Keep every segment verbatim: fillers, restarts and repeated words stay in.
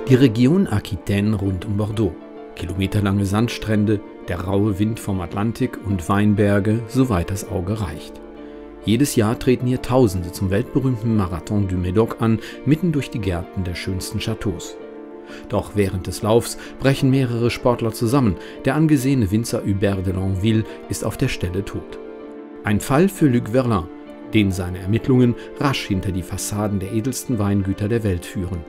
Die Region Aquitaine rund um Bordeaux. Kilometerlange Sandstrände, der raue Wind vom Atlantik und Weinberge, soweit das Auge reicht. Jedes Jahr treten hier Tausende zum weltberühmten Marathon du Médoc an, mitten durch die Gärten der schönsten Chateaus. Doch während des Laufs brechen mehrere Sportler zusammen. Der angesehene Winzer Hubert de Longueville ist auf der Stelle tot. Ein Fall für Luc Verlin, den seine Ermittlungen rasch hinter die Fassaden der edelsten Weingüter der Welt führen.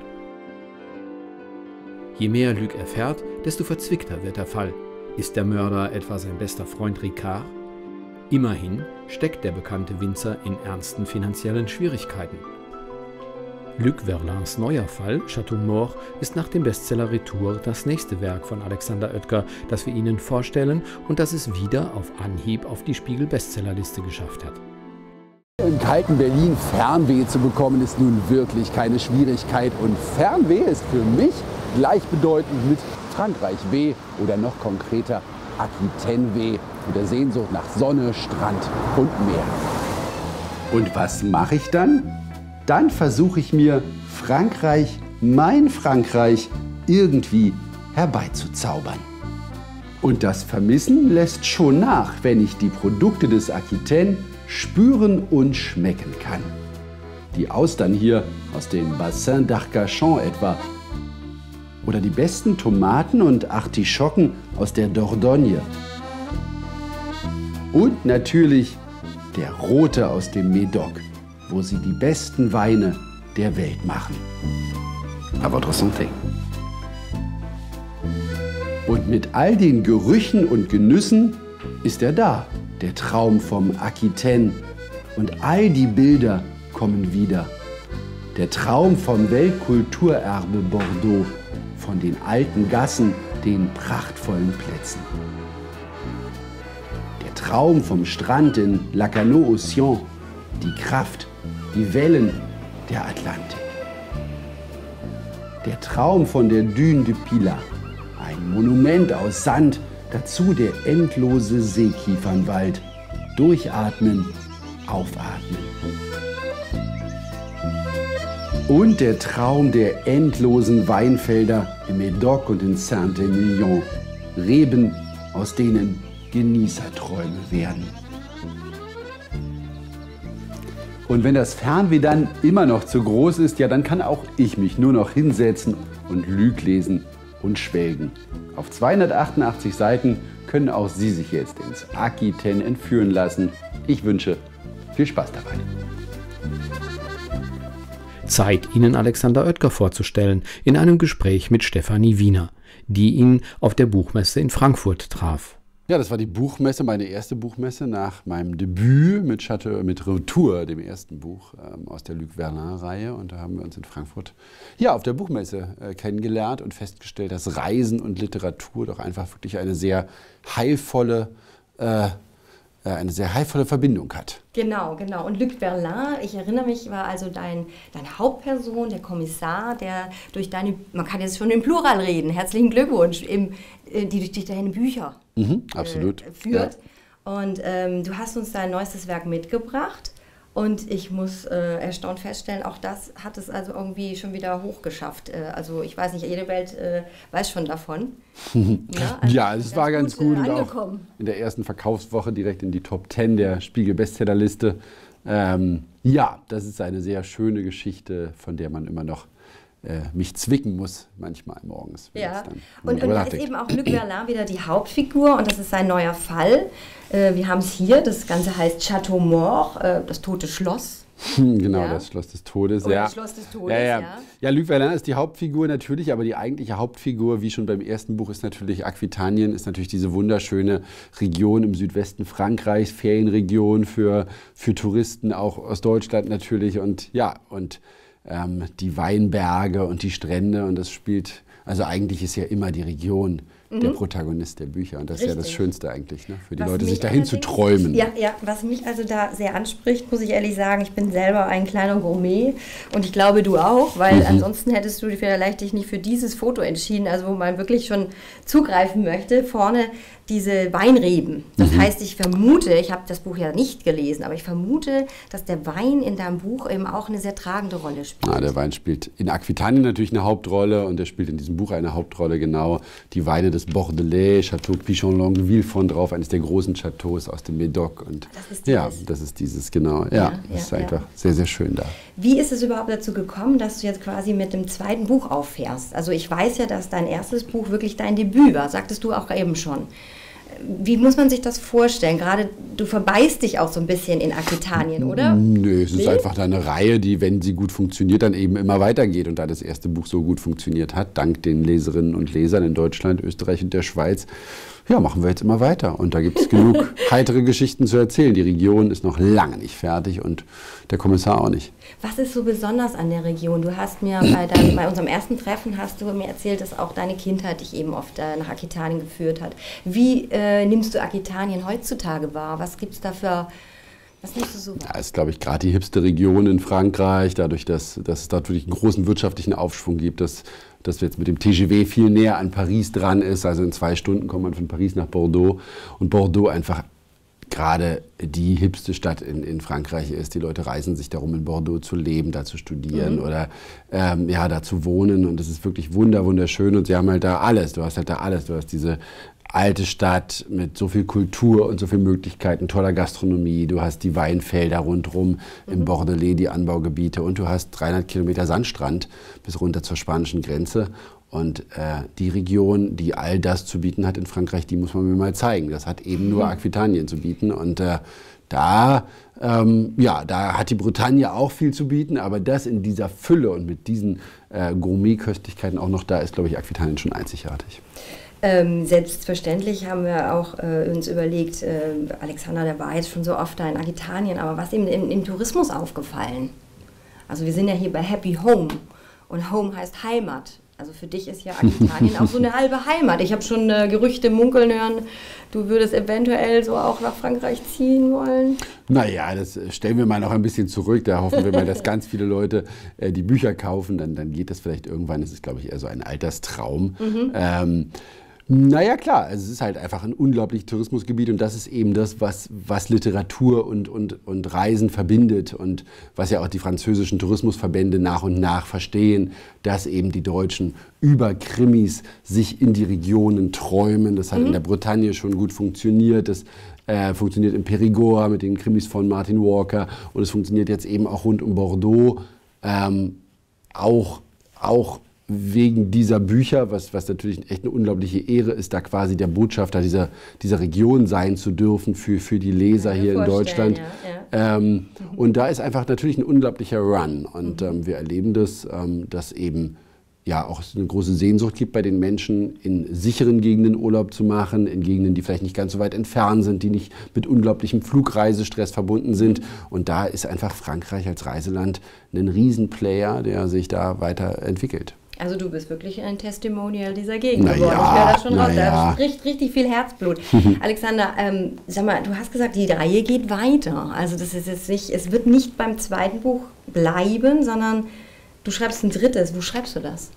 Je mehr Luc erfährt, desto verzwickter wird der Fall. Ist der Mörder etwa sein bester Freund Ricard? Immerhin steckt der bekannte Winzer in ernsten finanziellen Schwierigkeiten. Luc Verlins neuer Fall, Chateau Mort, ist nach dem Bestseller Retour das nächste Werk von Alexander Oetker, das wir Ihnen vorstellen und das es wieder auf Anhieb auf die Spiegel-Bestsellerliste geschafft hat. Im kalten Berlin Fernweh zu bekommen, ist nun wirklich keine Schwierigkeit. Und Fernweh ist für mich gleichbedeutend mit Frankreich-Weh oder noch konkreter Aquitaine-Weh mit der Sehnsucht nach Sonne, Strand und Meer. Und was mache ich dann? Dann versuche ich mir Frankreich, mein Frankreich, irgendwie herbeizuzaubern. Und das Vermissen lässt schon nach, wenn ich die Produkte des Aquitaine spüren und schmecken kann. Die Austern hier aus dem Bassin d'Arcachon etwa. Oder die besten Tomaten und Artischocken aus der Dordogne. Und natürlich der Rote aus dem Médoc, wo sie die besten Weine der Welt machen. À votre santé. Und mit all den Gerüchen und Genüssen ist er da, der Traum vom Aquitaine. Und all die Bilder kommen wieder. Der Traum vom Weltkulturerbe Bordeaux, von den alten Gassen, den prachtvollen Plätzen. Der Traum vom Strand in Lacanau-Océan, die Kraft, die Wellen, der Atlantik. Der Traum von der Dune de Pilat, ein Monument aus Sand, dazu der endlose Seekiefernwald. Durchatmen, aufatmen. Und der Traum der endlosen Weinfelder im Médoc und in Saint-Emilion. Reben, aus denen Genießerträume werden. Und wenn das Fernweh dann immer noch zu groß ist, ja, dann kann auch ich mich nur noch hinsetzen und Luc lesen und schwelgen. Auf zweihundertachtundachtzig Seiten können auch Sie sich jetzt ins Aquitaine entführen lassen. Ich wünsche viel Spaß dabei. Zeit, Ihnen Alexander Oetker vorzustellen, in einem Gespräch mit Stefanie Wiener, die ihn auf der Buchmesse in Frankfurt traf. Ja, das war die Buchmesse, meine erste Buchmesse nach meinem Debüt mit Chateau, mit Retour, dem ersten Buch ähm, aus der Luc Verlin-Reihe. Und da haben wir uns in Frankfurt ja, auf der Buchmesse äh, kennengelernt und festgestellt, dass Reisen und Literatur doch einfach wirklich eine sehr heilvolle, äh, eine sehr heilvolle Verbindung hat. Genau, genau. Und Luc Verlin, ich erinnere mich, war also dein, deine Hauptperson, der Kommissar, der durch deine, man kann jetzt schon im Plural reden, herzlichen Glückwunsch, im, die durch, durch deine Bücher mhm, absolut. Äh, führt. Ja. Und ähm, du hast uns dein neuestes Werk mitgebracht. Und ich muss äh, erstaunt feststellen, auch das hat es also irgendwie schon wieder hochgeschafft. Äh, also ich weiß nicht, jede Welt äh, weiß schon davon. ja, also ja, es war ganz gut. gut. Und auch in der ersten Verkaufswoche direkt in die Top zehn der Spiegel-Bestsellerliste. Ähm, ja, das ist eine sehr schöne Geschichte, von der man immer noch äh, mich zwicken muss, manchmal morgens. Ja, und, und da ist eben auch Luc Verlin wieder die Hauptfigur und das ist sein neuer Fall. Äh, wir haben es hier, das Ganze heißt Chateau Mort, äh, das tote Schloss. Genau, ja. Das Schloss des Todes. Oder ja. das Schloss des Todes, ja. Ja, ja. ja, Luc Verlin ist die Hauptfigur natürlich, aber die eigentliche Hauptfigur, wie schon beim ersten Buch, ist natürlich Aquitanien, ist natürlich diese wunderschöne Region im Südwesten Frankreichs, Ferienregion für, für Touristen, auch aus Deutschland natürlich. Und ja, und ähm, die Weinberge und die Strände und das spielt, also eigentlich ist ja immer die Region mhm. der Protagonist der Bücher und das Richtig. Ist ja das Schönste eigentlich, ne? Für die was Leute, sich dahin zu träumen. Ja, ja, was mich also da sehr anspricht, muss ich ehrlich sagen, ich bin selber ein kleiner Gourmet und ich glaube, du auch, weil mhm. ansonsten hättest du vielleicht dich nicht für dieses Foto entschieden, also wo man wirklich schon zugreifen möchte. Vorne diese Weinreben. Das Mhm. heißt, ich vermute, ich habe das Buch ja nicht gelesen, aber ich vermute, dass der Wein in deinem Buch eben auch eine sehr tragende Rolle spielt. Ja, der Wein spielt in Aquitanien natürlich eine Hauptrolle und der spielt in diesem Buch eine Hauptrolle, genau. Die Weine des Bordelais, Château Pichon-Longueville von drauf, eines der großen Chateaus aus dem Médoc. Und Das ist ja, dieses. das ist dieses, genau. Ja, Ja, das ist ja, einfach ja. sehr, sehr schön da. Wie ist es überhaupt dazu gekommen, dass du jetzt quasi mit dem zweiten Buch auffährst? Also ich weiß ja, dass dein erstes Buch wirklich dein Debüt war, sagtest du auch eben schon. Wie muss man sich das vorstellen? Gerade du verbeißt dich auch so ein bisschen in Aquitanien, oder? Nö, es ist Nee? einfach eine Reihe, die, wenn sie gut funktioniert, dann eben immer weitergeht. Und da das erste Buch so gut funktioniert hat, dank den Leserinnen und Lesern in Deutschland, Österreich und der Schweiz, ja, machen wir jetzt immer weiter. Und da gibt es genug heitere Geschichten zu erzählen. Die Region ist noch lange nicht fertig und der Kommissar auch nicht. Was ist so besonders an der Region? Du hast mir bei, dein, bei unserem ersten Treffen hast du mir erzählt, dass auch deine Kindheit dich eben oft äh, nach Aquitanien geführt hat. Wie äh, nimmst du Aquitanien heutzutage wahr? Was gibt es da für, was nimmst du so wahr? Ja, ist, glaube ich, gerade die hipste Region in Frankreich, dadurch, dass, dass es dort wirklich einen großen wirtschaftlichen Aufschwung gibt, dass, dass wir jetzt mit dem T G V viel näher an Paris dran ist. Also in zwei Stunden kommt man von Paris nach Bordeaux und Bordeaux einfach gerade die hipste Stadt in, in Frankreich ist. Die Leute reisen sich darum, in Bordeaux zu leben, da zu studieren Mhm. oder ähm, ja, da zu wohnen. Und das ist wirklich wunder, wunderschön. Und sie haben halt da alles. Du hast halt da alles. Du hast diese alte Stadt mit so viel Kultur und so vielen Möglichkeiten, toller Gastronomie. Du hast die Weinfelder rundherum im Bordelais, die Anbaugebiete. Und du hast dreihundert Kilometer Sandstrand bis runter zur spanischen Grenze. Und äh, die Region, die all das zu bieten hat in Frankreich, die muss man mir mal zeigen. Das hat eben nur Aquitanien zu bieten. Und äh, da, ähm, ja, da hat die Bretagne auch viel zu bieten. Aber das in dieser Fülle und mit diesen äh, Gourmet-Köstlichkeiten auch noch da ist, glaube ich, Aquitanien schon einzigartig. Ähm, selbstverständlich haben wir auch äh, uns überlegt, äh, Alexander, der war jetzt schon so oft da in Aquitanien, aber was ihm im, im Tourismus aufgefallen? Also wir sind ja hier bei Happy Home und Home heißt Heimat. Also für dich ist ja Aquitanien auch so eine halbe Heimat. Ich habe schon äh, Gerüchte munkeln hören, du würdest eventuell so auch nach Frankreich ziehen wollen. Naja, das stellen wir mal noch ein bisschen zurück. Da hoffen wir mal, dass ganz viele Leute äh, die Bücher kaufen. Dann, dann geht das vielleicht irgendwann. Das ist, glaube ich, eher so ein Alterstraum. Mhm. Ähm, naja, klar, also es ist halt einfach ein unglaubliches Tourismusgebiet und das ist eben das, was, was Literatur und, und, und Reisen verbindet und was ja auch die französischen Tourismusverbände nach und nach verstehen, dass eben die Deutschen über Krimis sich in die Regionen träumen. Das hat Mhm. in der Bretagne schon gut funktioniert. Das äh, funktioniert in Périgord mit den Krimis von Martin Walker und es funktioniert jetzt eben auch rund um Bordeaux. Ähm, auch, auch wegen dieser Bücher, was, was natürlich echt eine unglaubliche Ehre ist, da quasi der Botschafter dieser, dieser Region sein zu dürfen für, für die Leser hier in Deutschland. Ja, ja. Ähm, und da ist einfach natürlich ein unglaublicher Run. Und ähm, wir erleben das, ähm, dass eben ja auch es eine große Sehnsucht gibt bei den Menschen, in sicheren Gegenden Urlaub zu machen, in Gegenden, die vielleicht nicht ganz so weit entfernt sind, die nicht mit unglaublichem Flugreisestress verbunden sind. Und da ist einfach Frankreich als Reiseland ein Riesenplayer, der sich da weiterentwickelt. Also du bist wirklich ein Testimonial dieser Gegend Na geworden. ja, Ich höre das schon na raus. ja. Da spricht richtig viel Herzblut. Alexander, ähm, sag mal, du hast gesagt, die Reihe geht weiter. Also das ist jetzt nicht, es wird nicht beim zweiten Buch bleiben, sondern du schreibst ein drittes. Wo schreibst du das?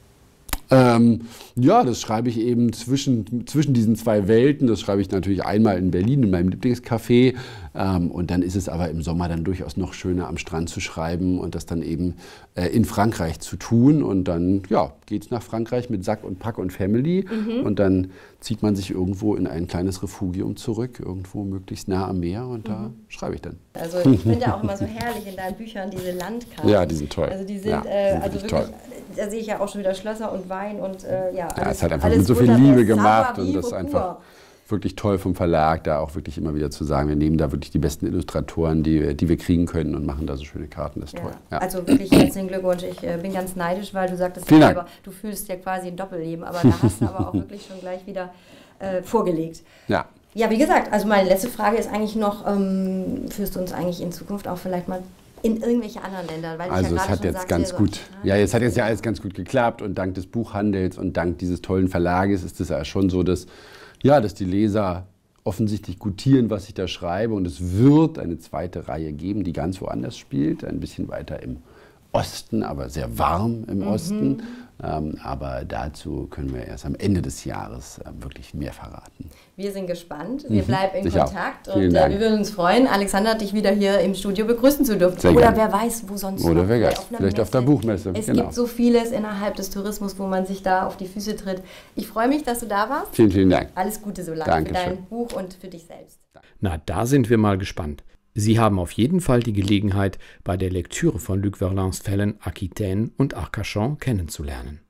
Ähm, ja, das schreibe ich eben zwischen, zwischen diesen zwei Welten. Das schreibe ich natürlich einmal in Berlin in meinem Lieblingscafé. Ähm, und dann ist es aber im Sommer dann durchaus noch schöner, am Strand zu schreiben und das dann eben äh, in Frankreich zu tun. Und dann ja, geht es nach Frankreich mit Sack und Pack und Family. Mhm. Und dann zieht man sich irgendwo in ein kleines Refugium zurück, irgendwo möglichst nah am Meer. Und da schreibe ich dann. Also ich finde ja auch immer so herrlich in deinen Büchern diese Landkarten. Ja, die sind toll. Also die sind, Ja, die äh, sind also wirklich wirklich, toll. da sehe ich ja auch schon wieder Schlösser und Wein und äh, ja, Ja, alles, es hat einfach alles mit so viel wunderbar. Liebe gemacht und Savoir das ist vivre einfach pur. wirklich toll vom Verlag, da auch wirklich immer wieder zu sagen, wir nehmen da wirklich die besten Illustratoren, die, die wir kriegen können und machen da so schöne Karten, das ist Ja. toll. Ja. Also wirklich herzlichen Glückwunsch. Ich äh, bin ganz neidisch, weil du sagtest Vielen ja Dank. selber, du fühlst ja quasi ein Doppelleben, aber da hast du aber auch wirklich schon gleich wieder äh, vorgelegt. Ja. Ja, wie gesagt, also meine letzte Frage ist eigentlich noch, ähm, führst du uns eigentlich in Zukunft auch vielleicht mal in irgendwelche anderen Länder? Weil ich Also ja es gerade hat schon jetzt sagte, ganz so, gut, ah, ja, jetzt hat jetzt ja alles ganz gut geklappt und dank des Buchhandels und dank dieses tollen Verlages ist es ja schon so, dass, ja, dass die Leser offensichtlich gutieren, was ich da schreibe und es wird eine zweite Reihe geben, die ganz woanders spielt, ein bisschen weiter im Osten, aber sehr warm im Mhm. Osten. Ähm, aber dazu können wir erst am Ende des Jahres äh, wirklich mehr verraten. Wir sind gespannt. Wir Mhm. bleiben in Sicher auch. Kontakt Vielen und äh, Dank. wir würden uns freuen, Alexander, dich wieder hier im Studio begrüßen zu dürfen. Sehr Oder gerne. wer weiß, wo sonst Oder noch. wer Vielleicht weiß, einer vielleicht auf der Messe. Buchmesse, Es genau. gibt so vieles innerhalb des Tourismus, wo man sich da auf die Füße tritt. Ich freue mich, dass du da warst. Vielen, vielen Dank. Alles Gute so lange Dankeschön. für dein Buch und für dich selbst. Na, da sind wir mal gespannt. Sie haben auf jeden Fall die Gelegenheit, bei der Lektüre von Luc Verlins Fällen Aquitaine und Arcachon kennenzulernen.